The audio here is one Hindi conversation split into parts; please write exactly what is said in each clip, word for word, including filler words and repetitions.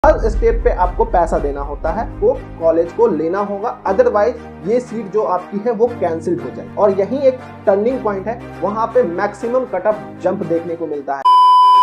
हर स्टेप पे आपको पैसा देना होता है, वो कॉलेज को लेना होगा, अदरवाइज ये सीट जो आपकी है वो कैंसिल्ड हो जाए। और यही एक टर्निंग पॉइंट है, वहां पे मैक्सिमम कट ऑफ जंप देखने को मिलता है।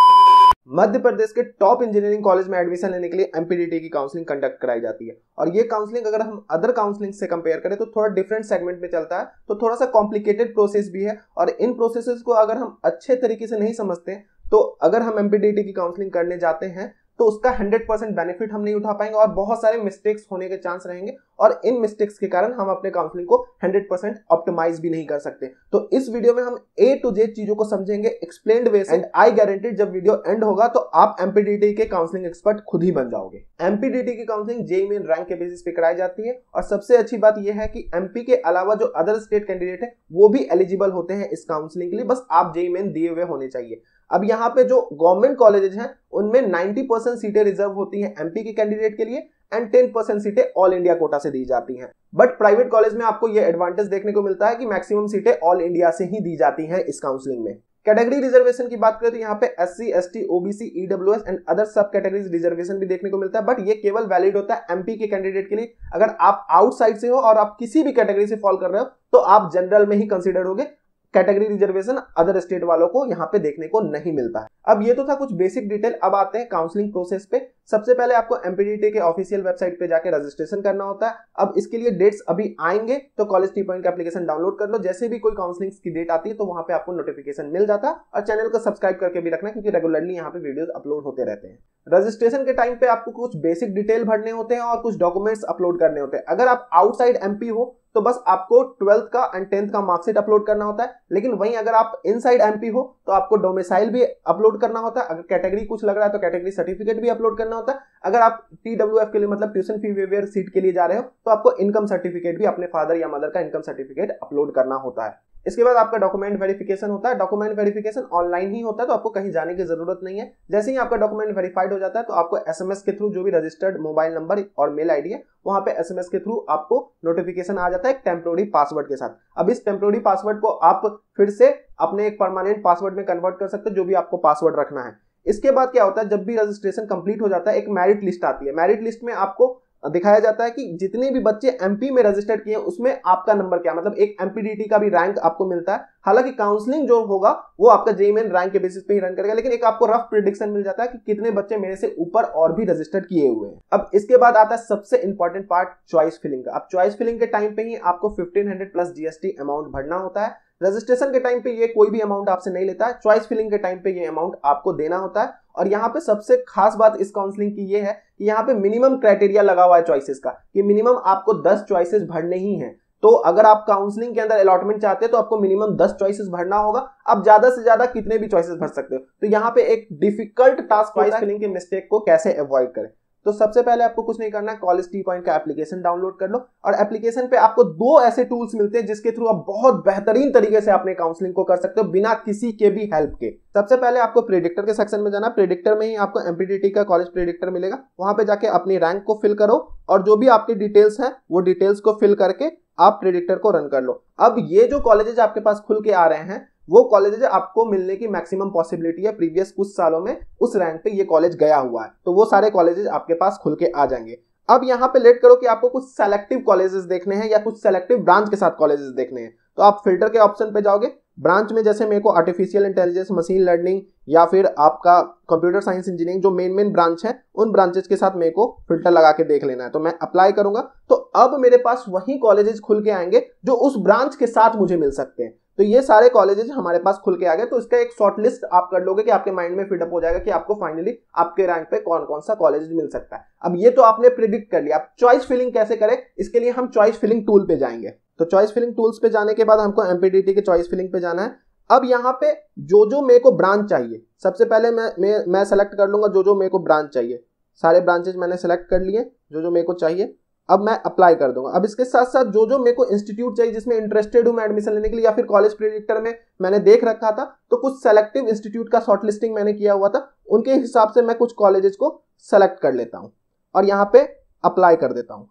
मध्य प्रदेश के टॉप इंजीनियरिंग कॉलेज में एडमिशन लेने के लिए एमपीडीटी की काउंसलिंग कंडक्ट कराई जाती है। और ये काउंसलिंग अगर हम अदर काउंसलिंग से कंपेयर करें तो थोड़ा डिफरेंट सेगमेंट में चलता है, तो थोड़ा सा कॉम्प्लिकेटेड प्रोसेस भी है। और इन प्रोसेसेस को अगर हम अच्छे तरीके से नहीं समझते तो अगर हम एमपीडीटी की काउंसलिंग करने जाते हैं तो उसका हंड्रेड परसेंट बेनिफिट हम नहीं उठा पाएंगे और बहुत सारे मिस्टेक्स होने के चांस रहेंगे। और इन मिस्टेक्स के कारण हम अपने काउंसलिंग को हंड्रेड परसेंट ऑप्टिमाइज भी नहीं कर सकते। तो इस वीडियो में हम ए टू जेड चीजों को समझेंगे एक्सप्लेन्ड वे से, एंड आई गारंटी जब वीडियो एंड होगा तो आप एमपीडीटी के काउंसलिंग एक्सपर्ट खुद ही बन जाओगे। एमपीडीटी की काउंसलिंग जेईई मेन रैंक के बेसिस पे कराई जाती है। और सबसे अच्छी बात यह है कि एमपी के अलावा जो अदर स्टेट कैंडिडेट है वो भी एलिजिबल होते हैं इस काउंसलिंग के लिए, बस आप जेईई मेन दिए हुए होने चाहिए। अब यहाँ पे जो गवर्नमेंट कॉलेजेस हैं उनमें नब्बे परसेंट सीटें रिजर्व होती हैं एमपी के कैंडिडेट के लिए एंड टेन परसेंट सीटें ऑल इंडिया कोटा से दी जाती हैं। बट प्राइवेट कॉलेज में आपको ये एडवांटेज देखने को मिलता है कि मैक्सिमम सीटें ऑल इंडिया से ही दी जाती हैं इस काउंसलिंग में। कैटेगरी रिजर्वेशन की बात करें तो यहाँ पे SC, ST, OBC, EWS and other सब कैटेगरीज रिजर्वेशन भी देखने को मिलता है। बट ये केवल वैलिड होता है एमपी के कैंडिडेट के लिए। अगर आप आउटसाइड से हो और आप किसी भी कैटेगरी से फॉल कर रहे हो तो आप जनरल में ही कंसिडर होगे। कैटेगरी रिजर्वेशन अदर स्टेट वालों को यहाँ पे देखने को नहीं मिलता है। अब ये तो था कुछ बेसिक डिटेल। अब आते हैं काउंसलिंग प्रोसेस पे। सबसे पहले आपको एमपीडीटी के ऑफिशियल वेबसाइट पे जाके रजिस्ट्रेशन करना होता है। अब इसके लिए डेट्स अभी आएंगे तो कॉलेज टी पॉइंट का एप्लीकेशन डाउनलोड कर लो। जैसे भी कोई काउंसलिंग की डेट आती है तो वहां पे आपको नोटिफिकेशन मिल जाता है। और चैनल को सब्सक्राइब करके भी रखना क्योंकि रेगुलरली यहाँ पे वीडियोस अपलोड होते रहते हैं। रजिस्ट्रेशन के टाइम पे आपको कुछ बेसिक डिटेल भरने होते हैं और कुछ डॉक्यूमेंट्स अपलोड करने होते हैं। अगर आप आउटसाइड एमपी हो तो बस आपको ट्वेल्थ का एंड टेंथ का मार्कशीट अपलोड करना होता है। लेकिन वहीं अगर आप इनसाइड एमपी हो तो आपको डोमिसाइल भी अपलोड करना होता है। अगर कैटेगरी कुछ लग रहा है तो कैटेगरी सर्टिफिकेट भी अपलोड करना होता है। अगर आप टीडब्ल्यूएफ के लिए मतलब ट्यूशन फी वेवियर सीट के लिए जा रहे हो तो आपको इनकम सर्टिफिकेट भी अपने फादर या मदर का इनकम सर्टिफिकेट अपलोड करना होता है। इसके बाद आपका डॉक्यूमेंट वेरिफिकेशन होता है। डॉक्यूमेंट वेरिफिकेशन ऑनलाइन ही होता है तो आपको कहीं जाने की जरूरत नहीं है। जैसे ही आपका डॉक्यूमेंट वेरीफाइड हो जाता है तो आपको एसएमएस के थ्रू जो भी रजिस्टर्ड मोबाइल नंबर और मेल आईडी है वहां पे एसएमएस के थ्रू आपको नोटिफिकेशन आ जाता है एक टेम्पोररी पासवर्ड के साथ। अब इस टेम्पोररी पासवर्ड को आप फिर से अपने एक परमानेंट पासवर्ड में कन्वर्ट कर सकते हो, जो भी आपको पासवर्ड रखना है। इसके बाद क्या होता है, जब भी रजिस्ट्रेशन कंप्लीट हो जाता है एक मेरिट लिस्ट आती है। मेरिट लिस्ट में आपको दिखाया जाता है कि जितने भी बच्चे एमपी में रजिस्टर्ड किए उसमें आपका नंबर क्या, मतलब एक एमपीडीटी का भी रैंक आपको मिलता है। हालांकि काउंसलिंग जो होगा वो आपका जेईई मेन रैंक के बेसिस पे ही रन करेगा, लेकिन एक आपको रफ प्रेडिक्शन मिल जाता है कि कितने बच्चे मेरे से ऊपर और भी रजिस्टर्ड किए हुए हैं। अब इसके बाद आता है सबसे इंपॉर्टेंट पार्ट, चॉइस फिलिंग का। अब चॉइस फिलिंग के टाइम पे ही आपको fifteen hundred plus GST amount भरना होता है। रजिस्ट्रेशन के टाइम पे ये कोई भी अमाउंट आपसे नहीं लेता है, चॉइस फिलिंग के टाइम पे ये अमाउंट आपको देना होता है। और यहाँ पे सबसे खास बात इस काउंसलिंग की ये है कि यहाँ पे मिनिमम क्राइटेरिया लगा हुआ है चॉइसेस का, कि मिनिमम आपको दस चॉइसेस भरने ही हैं। तो अगर आप काउंसलिंग के अंदर अलॉटमेंट चाहते हैं तो आपको मिनिमम दस चॉइसेस भरना होगा। आप ज्यादा से ज्यादा कितने भी चॉइसेस भर सकते हो। तो यहाँ पे एक डिफिकल्ट टास्क चॉइस फिलिंग के मिस्टेक को कैसे अवॉइड करें। तो सबसे पहले आपको कुछ नहीं करना है, कॉलेज टी पॉइंट का एप्लीकेशन डाउनलोड कर लो। और एप्लीकेशन पे आपको दो ऐसे टूल्स मिलते हैं जिसके थ्रू आप बहुत बेहतरीन तरीके से अपने काउंसलिंग को कर सकते हो बिना किसी के भी हेल्प के। सबसे पहले आपको प्रेडिक्टर के सेक्शन में जाना। प्रेडिक्टर में ही आपको एमपीडीटी का कॉलेज प्रेडिक्टर मिलेगा। वहां पे जाके अपनी रैंक को फिल करो और जो भी आपकी डिटेल्स है वो डिटेल्स को फिल करके आप प्रेडिक्टर को रन कर लो। अब ये जो कॉलेजेस आपके पास खुल के आ रहे हैं वो कॉलेज आपको मिलने की मैक्सिमम पॉसिबिलिटी है, प्रीवियस कुछ सालों में उस रैंक पे ये कॉलेज गया हुआ है, तो वो सारे कॉलेजेस आपके पास खुल के आ जाएंगे। अब यहाँ पे लेट करो कि आपको कुछ सेलेक्टिव कॉलेजेस देखने हैं या कुछ सेलेक्टिव ब्रांच के साथ कॉलेजेस देखने हैं, तो आप फिल्टर के ऑप्शन पे जाओगे। ब्रांच में जैसे मेरे को आर्टिफिशियल इंटेलिजेंस, मशीन लर्निंग या फिर आपका कंप्यूटर साइंस इंजीनियरिंग जो मेन मेन ब्रांच है उन ब्रांचेस के साथ मेरे को फिल्टर लगा के देख लेना है। तो मैं अप्लाई करूंगा तो अब मेरे पास वही कॉलेजेस खुल के आएंगे जो उस ब्रांच के साथ मुझे मिल सकते हैं। तो ये सारे कॉलेजेस हमारे पास खुल के आ गए। तो इसका एक शॉर्ट लिस्ट आप कर लोगे कि आपके माइंड में फिट अप हो जाएगा कि आपको फाइनली आपके रैंक पे कौन कौन सा कॉलेज मिल सकता है। अब ये तो आपने प्रिडिक्ट कर लिया। अब चॉइस फिलिंग कैसे करें, इसके लिए हम चॉइस फिलिंग टूल पे जाएंगे। तो चॉइस फिलिंग टूल्स पे जाने के बाद हमको एमपीडीटी के चॉइस फिलिंग पे जाना है। अब यहाँ पे जो जो मेरे को ब्रांच चाहिए, सबसे पहले मैं मैं मैं सेलेक्ट कर लूंगा जो जो मेरे को ब्रांच चाहिए। सारे ब्रांचेज मैंने सेलेक्ट कर लिए जो जो मेरे को चाहिए। अब मैं अप्लाई कर दूंगा। अब इसके साथ साथ जो जो मेरे को इंस्टीट्यूट चाहिए जिसमें इंटरेस्टेड हूं मैं एडमिशन लेने के लिए, या फिर कॉलेज प्रेडिक्टर में मैंने देख रखा था तो कुछ सेलेक्टिव इंस्टीट्यूट का शॉर्ट लिस्टिंग मैंने किया हुआ था, उनके हिसाब से मैं कुछ कॉलेजेस को सेलेक्ट कर लेता हूं और यहाँ पे अप्लाई कर देता हूं।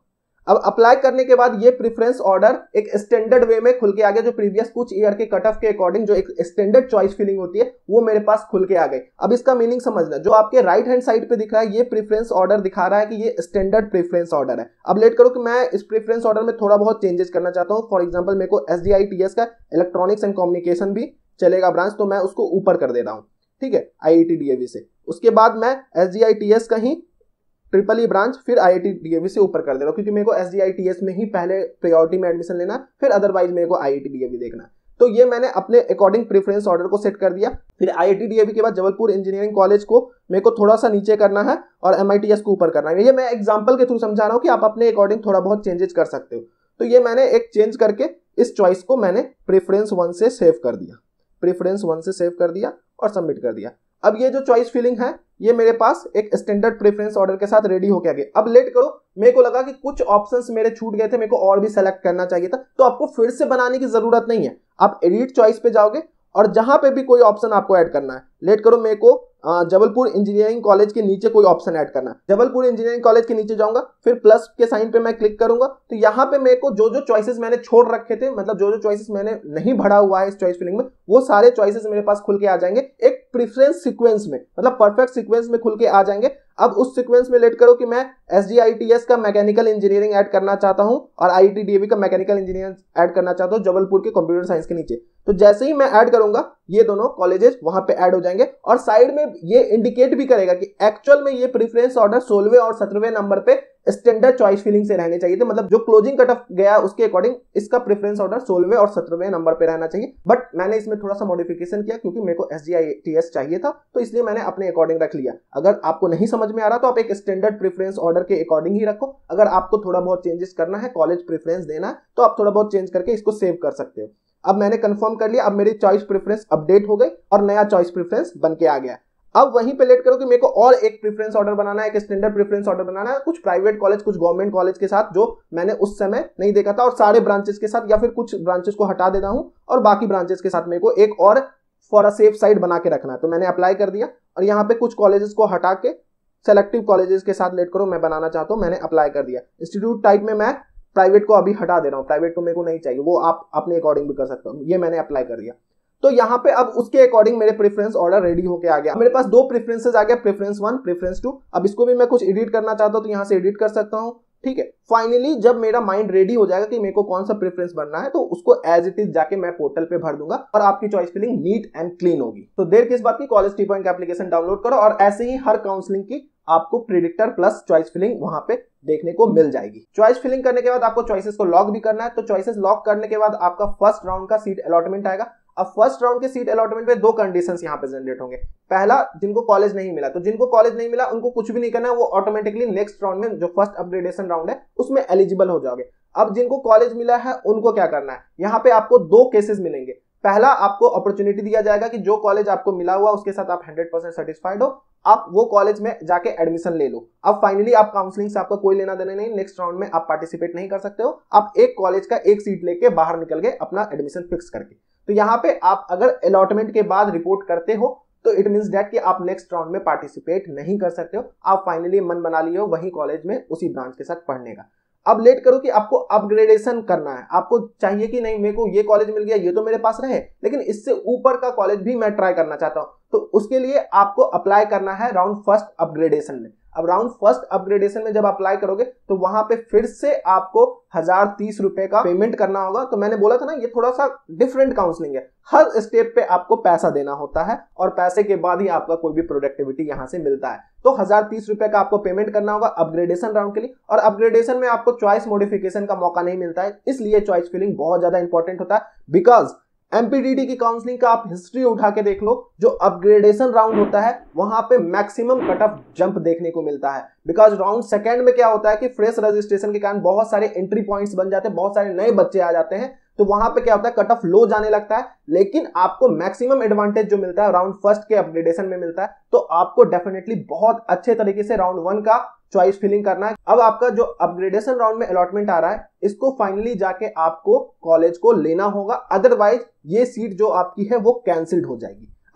अब अप्लाई करने के बाद ये प्रेफरेंस ऑर्डर एक स्टैंडर्ड वे में खुल के आ गया, जो प्रीवियस कुछ ईयर के कट ऑफ के अकॉर्डिंग जो एक स्टैंडर्ड चॉइस फिलिंग होती है वो मेरे पास खुल के आ गई। अब इसका मीनिंग समझना, जो आपके राइट हैंड साइड पे दिख रहा है ये प्रेफरेंस ऑर्डर दिखा रहा है कि ये स्टैंडर्ड प्रेफरेंस ऑर्डर है। अब लेट करो कि मैं इस प्रेफरेंस ऑर्डर में थोड़ा बहुत चेंजेस करना चाहता हूँ। फॉर एग्जाम्पल मेरे को S D I T S का इलेक्ट्रॉनिक्स एंड कम्युनिकेशन भी चलेगा ब्रांच, तो मैं उसको ऊपर कर दे रहा हूँ, ठीक है, I I T D A V से। उसके बाद मैं S D I T S का ही ट्रिपल ई ब्रांच फिर I I T D A V से ऊपर कर दे रहा हूँ, क्योंकि मेरे को S D I T S में ही पहले प्रायोरिटी में एडमिशन लेना, फिर अदरवाइज मेरे को I I T D A V देखना। तो ये मैंने अपने अकॉर्डिंग प्रेफरेंस ऑर्डर को सेट कर दिया। फिर I I T D A V के बाद जबलपुर इंजीनियरिंग कॉलेज को मेरे को थोड़ा सा नीचे करना है और एम आई टी एस को ऊपर करना है। ये मैं एग्जाम्पल के थ्रू समझा रहा हूँ कि आप अपने अकॉर्डिंग थोड़ा बहुत चेंजेस कर सकते हो। तो ये मैंने एक चेंज करके इस चॉइस को मैंने प्रेफरेंस वन से सेव कर दिया, प्रेफरेंस वन से सेव कर दिया और सबमिट कर दिया। अब ये जो चॉइस फिलिंग है ये मेरे पास एक स्टैंडर्ड प्रेफरेंस ऑर्डर के साथ रेडी होके आ गए। अब लेट करो, मेरे को लगा कि कुछ ऑप्शंस मेरे छूट गए थे, मेरे को और भी सेलेक्ट करना चाहिए था, तो आपको फिर से बनाने की जरूरत नहीं है। आप एडिट चॉइस पे जाओगे और जहां पे भी कोई ऑप्शन आपको ऐड करना है, लेट करो मेरे को जबलपुर इंजीनियरिंग कॉलेज के नीचे कोई ऑप्शन ऐड करना है, जबलपुर इंजीनियरिंग कॉलेज के नीचे जाऊंगा, फिर प्लस के साइन पे मैं क्लिक करूंगा, तो यहाँ पे मेरे को जो जो चॉइसेस मैंने छोड़ रखे थे, मतलब जो जो चॉइसेस मैंने नहीं भरा हुआ है इस चॉइस फिलिंग में, वो सारे चॉइसेस मेरे पास खुल के आ जाएंगे एक प्रेफरेंस सीक्वेंस में, मतलब परफेक्ट सीक्वेंस में खुल के आ जाएंगे। अब उस सीक्वेंस में लेट करो कि मैं S D I T S का मैकेनिकल इंजीनियरिंग ऐड करना चाहता हूं और I I T D A V का मैकेनिकल इंजीनियरिंग ऐड करना चाहता हूं जबलपुर के कंप्यूटर साइंस के नीचे। तो जैसे ही मैं ऐड करूंगा ये दोनों कॉलेजेस वहां पे ऐड हो जाएंगे और साइड में ये इंडिकेट भी करेगा कि एक्चुअल में ये प्रेफरेंस ऑर्डर सोलहवें और सत्रहवें नंबर पे स्टैंडर्ड चॉइस फिलिंग से रहने चाहिए थे, मतलब जो क्लोजिंग कट ऑफ गया उसके अकॉर्डिंग इसका प्रेफरेंस ऑर्डर सोलहवें और सत्रहवें नंबर पे रहना चाहिए। बट मैंने इसमें थोड़ा सा मॉडिफिकेशन किया क्योंकि मेरे को S D I T S चाहिए था, तो इसलिए मैंने अपने अकॉर्डिंग रख लिया। अगर आपको नहीं समझ में आ रहा तो आप एक स्टैंडर्ड प्रेफरेंस ऑर्डर के अकॉर्डिंग ही रखो। अगर आपको थोड़ा बहुत चेंजेस करना है, कॉलेज प्रेफरेंस देना है, तो आप थोड़ा बहुत चेंज करके इसको सेव कर सकते हो। अब मैंने कंफर्म कर लिया, अब मेरी चॉइस प्रेफरेंस अपडेट हो गई और नया चॉइस प्रेफरेंस बन के आ गया। अब वहीं पे लेट करो कि मेरे को और एक प्रेफरेंस ऑर्डर बनाना है, एक स्टैंडर्ड प्रेफरेंस ऑर्डर बनाना है कुछ प्राइवेट कॉलेज, कुछ गवर्नमेंट कॉलेज के साथ जो मैंने उस समय नहीं देखा था, और सारे ब्रांचेस के साथ, या फिर कुछ ब्रांचेस को हटा देता हूं और बाकी ब्रांचेस के साथ मेरे को एक और फॉर अ सेफ साइड बना के रखना है। तो मैंने अप्लाई कर दिया और यहाँ पे कुछ कॉलेजेस को हटा के सेलेक्टिव कॉलेजेस के साथ लेट करो मैं बनाना चाहता हूँ, मैंने अप्लाई कर दिया। इंस्टीट्यूट टाइप में मैं प्राइवेट को अभी हटा दे रहा हूँ, प्राइवेट को मेरे को नहीं चाहिए, वो आप अपने अकॉर्डिंग भी कर सकते हो। ये मैंने अप्लाई कर दिया। तो यहाँ पे अब उसके अकॉर्डिंग मेरे प्रेफरेंस ऑर्डर रेडी होके आ गया। मेरे पास दो प्रेफरेंसेस आ गया, प्रेफरेंस वन, प्रेफरेंस टू। अब इसको भी मैं कुछ एडिट करना चाहता हूँ तो यहाँ से एडिट कर सकता हूँ, ठीक है। फाइनली जब मेरा माइंड रेडी हो जाएगा कि मेरे को कौन सा प्रेफरेंस बनना है, तो उसको एज इट इज जाके मैं पोर्टल पे भर दूंगा और आपकी choice filling neat and clean होगी। तो देर किस बात की, college T point application download करो और ऐसे ही हर काउंसलिंग की आपको प्रेडिक्टर प्लस चॉइस फिलिंग वहां पे देखने को मिल जाएगी। चॉइस फिलिंग करने के बाद आपको चॉइसेस को लॉक भी करना है। तो चॉइसेस लॉक करने के बाद आपका फर्स्ट राउंड का सीट अलॉटमेंट आएगा। अब फर्स्ट राउंड के सीट अलॉटमेंट में दो कंडीशंस यहाँ पे जनरेट होंगे। पहला, जिनको कॉलेज नहीं मिला, तो जिनको कॉलेज नहीं मिला उनको कुछ भी नहीं करना है, वो ऑटोमेटिकली नेक्स्ट राउंड में जो फर्स्ट अपग्रेडेशन राउंड है उसमें एलिजिबल हो जाओगे। अब जिनको कॉलेज मिला है उनको क्या करना है, यहाँ पे आपको दो केसेस मिलेंगे। पहला, आपको अपॉर्चुनिटी दिया जाएगा कि जो कॉलेज आपको मिला हुआ उसके साथ आप हंड्रेड परसेंट सेटिस्फाइड हो, आप वो कॉलेज में जाके एडमिशन ले लो। अब फाइनली आप काउंसलिंग से आपका कोई लेना देना नहीं, नेक्स्ट राउंड में आप पार्टिसिपेट नहीं कर सकते हो। आप एक कॉलेज का एक सीट लेके बाहर निकल गए अपना एडमिशन फिक्स करके। तो यहाँ पे आप अगर अलॉटमेंट के बाद रिपोर्ट करते हो तो इट मींस दैट कि आप नेक्स्ट राउंड में पार्टिसिपेट नहीं कर सकते हो। आप फाइनली मन बना लिए हो वही कॉलेज में उसी ब्रांच के साथ पढ़ने का। अब लेट करो कि आपको अपग्रेडेशन करना है, आपको चाहिए कि नहीं मेरे को ये कॉलेज मिल गया, ये तो मेरे पास रहे, लेकिन इससे ऊपर का कॉलेज भी मैं ट्राई करना चाहता हूं। तो उसके लिए आपको अप्लाई करना है राउंड फर्स्ट अपग्रेडेशन में। अब राउंड फर्स्ट अपग्रेडेशन में जब अप्लाई करोगे तो वहां पे फिर से आपको हजार तीस रुपए का पेमेंट करना होगा। तो मैंने बोला था ना, ये थोड़ा सा डिफरेंट काउंसलिंग है, हर स्टेप पे आपको पैसा देना होता है और पैसे के बाद ही आपका कोई भी प्रोडक्टिविटी यहां से मिलता है। तो हजार तीस रुपए का आपको पेमेंट करना होगा अपग्रेडेशन राउंड के लिए, और अपग्रेडेशन में आपको चॉइस मॉडिफिकेशन का मौका नहीं मिलता है, इसलिए चॉइस फिलिंग बहुत ज्यादा इंपॉर्टेंट होता है। बिकॉज एमपीडीडी की काउंसलिंग का आप हिस्ट्री उठा के देख लो, जो अपग्रेडेशन राउंड होता है वहां पे मैक्सिमम कट ऑफ जंप देखने को मिलता है। बिकॉज राउंड सेकंड में क्या होता है कि फ्रेश रजिस्ट्रेशन के कारण बहुत सारे एंट्री पॉइंट्स बन जाते हैं, बहुत सारे नए बच्चे आ जाते हैं, तो वहां पे क्या होता है कट ऑफ लो जाने लगता है। लेकिन आपको मैक्सिमम एडवांटेज जो मिलता है राउंड फर्स्ट के अपग्रेडेशन में मिलता है। तो आपको डेफिनेटली बहुत अच्छे तरीके से राउंड वन का चॉइस फिलिंग करना है। अब आपका जो अपग्रेडेशन राउंड में अलॉटमेंट आ रहा है, इसको फाइनली जाके आपको कॉलेज को लेना होगा, अदरवाइज ये सीट जो आपकी है वो कैंसिल्ड हो जाएगी।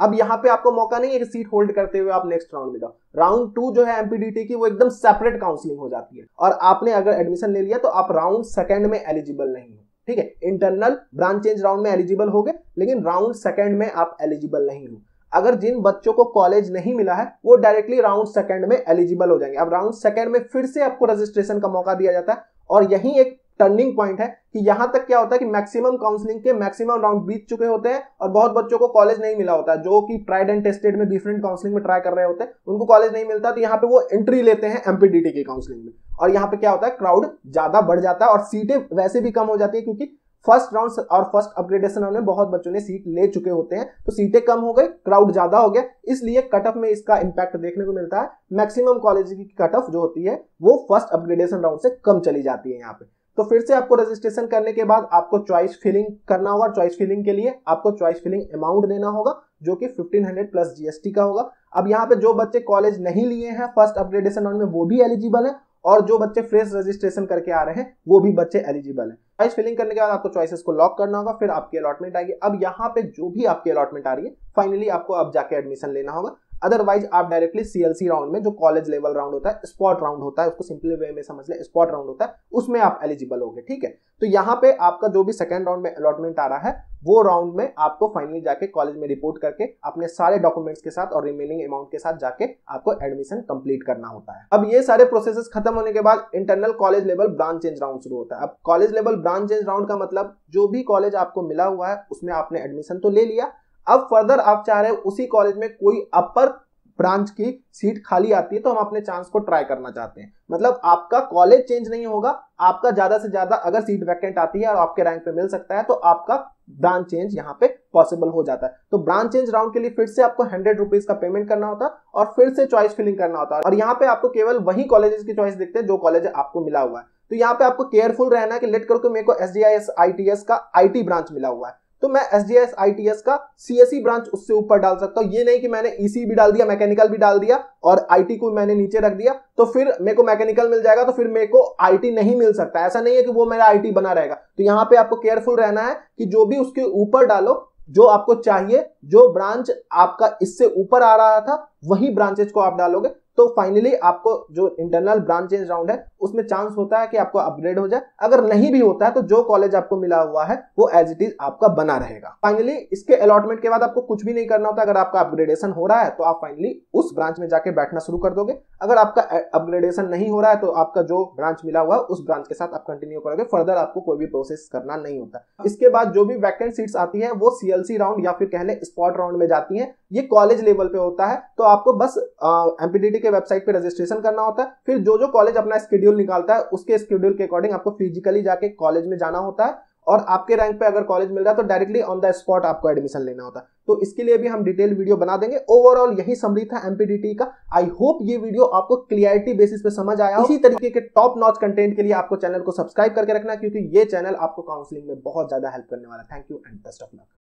अब यहाँ पे आपको मौका नहीं है कि सीट होल्ड करते हुए आप नेक्स्ट राउंड में जाओ। राउंड टू जो है एमपीडीटी की वो एकदम सेपरेट काउंसलिंग हो जाती है और आपने अगर एडमिशन ले लिया तो आप राउंड सेकंड में एलिजिबल नहीं हो, ठीक है। इंटरनल ब्रांच चेंज राउंड में एलिजिबल हो गए, लेकिन राउंड सेकंड में आप एलिजिबल नहीं हो। अगर जिन बच्चों को कॉलेज नहीं मिला है वो डायरेक्टली राउंड सेकंड में एलिजिबल हो जाएंगे। अब राउंड सेकंड में फिर से आपको रजिस्ट्रेशन का मौका दिया जाता है और यही एक टर्निंग पॉइंट है कि यहां तक क्या होता है कि मैक्सिमम काउंसलिंग के मैक्सिमम राउंड बीत चुके होते हैं और बहुत बच्चों को कॉलेज नहीं मिला होता है, जो कि ट्राइड एंड टेस्टेड में डिफरेंट काउंसलिंग में ट्राई कर रहे होते हैं, उनको कॉलेज नहीं मिलता, तो यहाँ पे वो एंट्री लेते हैं एमपीडीटी की काउंसलिंग में। और यहाँ पे क्या होता है, क्राउड ज्यादा बढ़ जाता है और सीटें वैसे भी कम हो जाती है क्योंकि फर्स्ट राउंड और फर्स्ट अपग्रेडेशन राउंड में बहुत बच्चों ने सीट ले चुके होते हैं, तो सीटें कम हो गई, क्राउड ज्यादा हो गया, इसलिए कट ऑफ में इसका इंपैक्ट देखने को मिलता है। मैक्सिमम कॉलेज की कट ऑफ जो होती है वो फर्स्ट अपग्रेडेशन राउंड से कम चली जाती है यहाँ पे। तो फिर से आपको रजिस्ट्रेशन करने के बाद आपको चॉइस फिलिंग करना होगा। चॉइस फिलिंग के लिए आपको चॉइस फिलिंग अमाउंट देना होगा जो कि फिफ्टीन हंड्रेड प्लस जीएसटी का होगा। अब यहाँ पे जो बच्चे कॉलेज नहीं लिए हैं फर्स्ट अपग्रेडेशन राउंड में वो भी एलिजिबल है और जो बच्चे फ्रेश रजिस्ट्रेशन करके आ रहे हैं वो भी बच्चे एलिजिबल हैं। चॉइस फिलिंग करने के बाद आपको चॉइसेस को लॉक करना होगा, फिर आपकी अलॉटमेंट आएगी। अब यहाँ पे जो भी आपकी अलॉटमेंट आ रही है फाइनली आपको अब जाके एडमिशन लेना होगा, अदरवाइज आप डायरेक्टली सीएलसी राउंड में जो कॉलेज लेवल राउंड होता है, स्पॉट राउंड होता है, उसको सिंपली वे में समझ ले, स्पॉट राउंड होता है, उसमें आप एलिजिबल होगे, ठीक है। तो यहाँ पे आपका जो भी सेकंड राउंड में अलॉटमेंट आ रहा है वो राउंड में आपको फाइनली जाके कॉलेज में रिपोर्ट करके अपने सारे डॉक्यूमेंट्स के साथ और रिमेनिंग अमाउंट के साथ जाके आपको एडमिशन कंप्लीट करना होता है। अब ये सारे प्रोसेसेस खत्म होने के बाद internal college level branch change round शुरू होता है। अब college level branch change round का मतलब जो भी कॉलेज आपको मिला हुआ है उसमें आपने एडमिशन तो ले लिया, अब फर्दर आप चाह रहे हो उसी कॉलेज में कोई अपर ब्रांच की सीट खाली आती है तो हम अपने चांस को ट्राई करना चाहते हैं। मतलब आपका कॉलेज चेंज नहीं होगा, आपका ज्यादा से ज्यादा अगर सीट वैकेंट आती है और आपके रैंक पे मिल सकता है तो आपका ब्रांच चेंज यहाँ पे पॉसिबल हो जाता है। तो ब्रांच चेंज राउंड के लिए फिर से आपको हंड्रेड रुपीज का पेमेंट करना होता है और फिर से चॉइस फिलिंग करना होता है और यहाँ पे आपको केवल वही कॉलेजेस की चॉइस दिखते हैं जो कॉलेज आपको मिला हुआ है। तो यहाँ पे आपको केयरफुल रहना है कि लेट करके मेरे को एसडीआईएस आईटीएस का आईटी ब्रांच मिला हुआ है तो मैं एसडीआईएस आईटीएस का सीएसई ब्रांच उससे ऊपर डाल सकता हूं। ये नहीं कि मैंने ईसी भी डाल दिया, मैकेनिकल भी डाल दिया और आईटी को मैंने नीचे रख दिया तो फिर मेरे को मैकेनिकल मिल जाएगा तो फिर मेरे को आईटी नहीं मिल सकता। ऐसा नहीं है कि वो मेरा आईटी बना रहेगा। तो यहाँ पे आपको केयरफुल रहना है कि जो भी उसके ऊपर डालो, जो आपको चाहिए, जो ब्रांच आपका इससे ऊपर आ रहा था वही ब्रांचेज को आप डालोगे तो फाइनली आपको जो इंटरनल ब्रांच चेंज राउंड है उसमें चांस होता है कि आपको अपग्रेड हो जाए। अगर नहीं भी होता है तो जो कॉलेज आपको मिला हुआ है वो एज इट इज आपका बना रहेगा। फाइनली इसके अलॉटमेंट के बाद आपको कुछ भी नहीं करना होता। अगर आपका अपग्रेडेशन हो रहा है तो आप फाइनली उस ब्रांच में जाके बैठना शुरू कर दोगे। अगर आपका अपग्रेडेशन नहीं हो रहा है तो आपका जो ब्रांच मिला हुआ है उस ब्रांच के साथ आप कंटिन्यू करोगे, फर्दर आपको कोई भी प्रोसेस करना नहीं होता। इसके बाद जो भी वैकेंट सीट्स आती है वो सीएलसी राउंड या फिर कह लें स्पॉट राउंड में जाती है। ये कॉलेज लेवल पे होता है तो आपको बस एमपीडीटी के वेबसाइट पे रजिस्ट्रेशन करना होता है। फिर जो जो कॉलेज अपना शेड्यूल निकालता है उसके शेड्यूल के अकॉर्डिंग आपको फिजिकली जाके कॉलेज में जाना होता है और आपके रैंक पे अगर कॉलेज मिल रहा है तो डायरेक्टली ऑन द स्पॉट आपको एडमिशन लेना होता है। तो इसके लिए भी हम डिटेल वीडियो बना देंगे। ओवरऑल यही समरी था एमपीडीटी का। आई होप ये वीडियो आपको क्लियरिटी बेसिस पे समझ आया हो। इसी तरीके के टॉप नॉच कंटेंट के लिए आपको चैनल को सब्सक्राइब करके रखना क्योंकि ये चैनल आपको काउंसलिंग में बहुत ज्यादा हेल्प करने वाला है। Thank you and best of luck.